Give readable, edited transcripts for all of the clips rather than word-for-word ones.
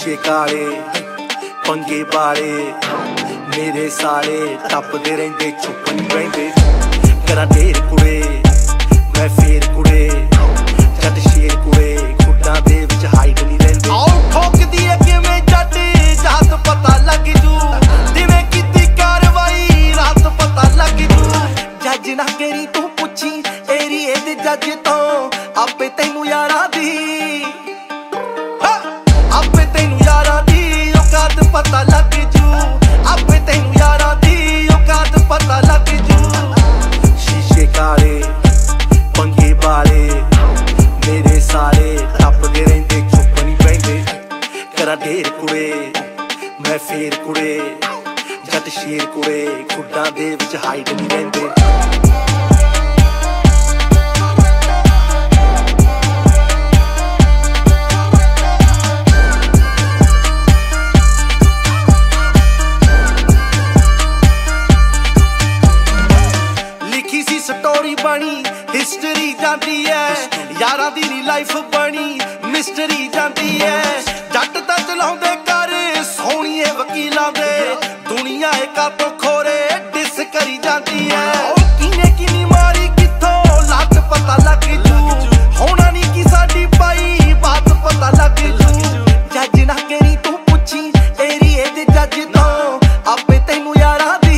शीशे काले पंगे वाले मेरे साले टपदे रहिंदे चुप नहीं रहिंदे करा ढेर कुड़े मैं फेर कुड़े जट शेर कुड़े खुड्डां दे विच हाइट नहीं रहिंदे आओ ठोकदी है किवें जट जात पता लग जू दिने कीती कार्रवाई रात पता लग जू जज ना करी तू पुछी एरिए दे जज तो आपे तैनू यारां दी आपे तैनू यारां दी औकात पता लग जू आपे तैनू यारां दी औकात पता लग जू शीशे काले पंगे वाले मेरे साले टपदे रहिंदे चुप नहीं रहिंदे करा ढेर कुड़े मैं फेर कुड़े जट शेर कुड़े खुड्डां दे विच हाइट नहीं रहिंदे स्टोरी बनी हिस्टरी जाती है यारा दी लाइफ बनी मिस्टरी जाती है जट ता चलाउंदे कर सोहणिए वकीलां दे दुनिया एका तो खोरे डिस करी जाती है किने किनी मारी किथों लत पता लग जू होना नहीं कि साडी पाई बात पता लग जू जज ना करी तू पुछी एरिए दे जज तो आपे तैनू यारां दी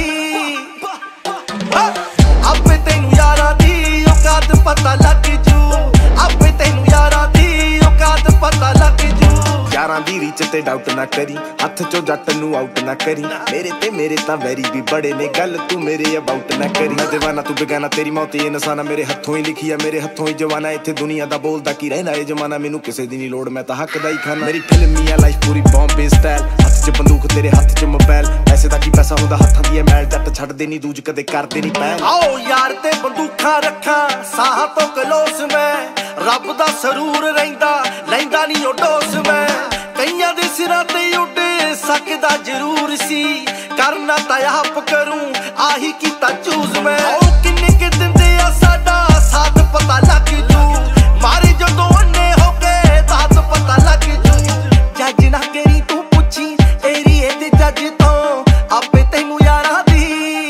आपे तैनू यारां दी औकात पता लग जू आपे तैनू यारां दी औकात पता लग जू यारां दी रीच ते डाउट ना करी हथ चो जट नू आउट ना करी मेरे तां वैरी भी बड़े ने गल तू मेरे अबाउट ना करी मैं दीवाना तू बेगाना तेरी मौत ये नसाना मेरे हथों ही लिखी है मेरे हथों ही जवाना इत्थे दुनिया दा बोलदा की रहना ए जमाना मैनू किसे दी नहीं लोड़ मैं तां हक दा ही खाना मेरी फिल्मी है लाइफ पूरी बॉम्बे स्टाइल हथ च बंदूक तेरे हथ च मोबाइल पैसे दा की पैसा हुंदा हत्थां दी मैल जट छड्डदे नहीं दूज कदे करदे नहीं पैल आओ यार ते बंदूखां रखा साह तो कलोस मैं रब दा सरूर रहिंदा लैंदा नहीं ओ डोस मैं कईयां दे सिरां ते उड़ सकदा जरूर सी करना तां आप करूं आही कीता चूज मैं ओ किन्ने के दिंदे आ साडा साथ पता लग जू मारे जदों अन्ने हो गए तात पता लग जू जज ना करी तू पुछी एरिए दे जज तो आपे तैनू यारां दी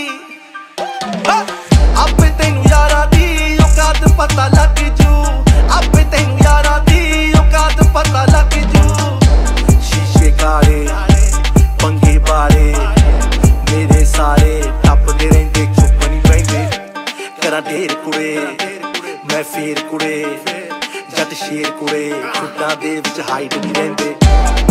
आपे तैनू यारां दी औकात पता लग जू आपे तैनू यारां दी औकात पता लग जू शीशे काले पंगे वाले मेरे साले टपदे रहिंदे चुप नहीं रहिंदे करा ढेर कुड़े मैं फेर कुड़े जट शेर कुड़े खुड्डां दे विच हाइट नहीं रहिंदे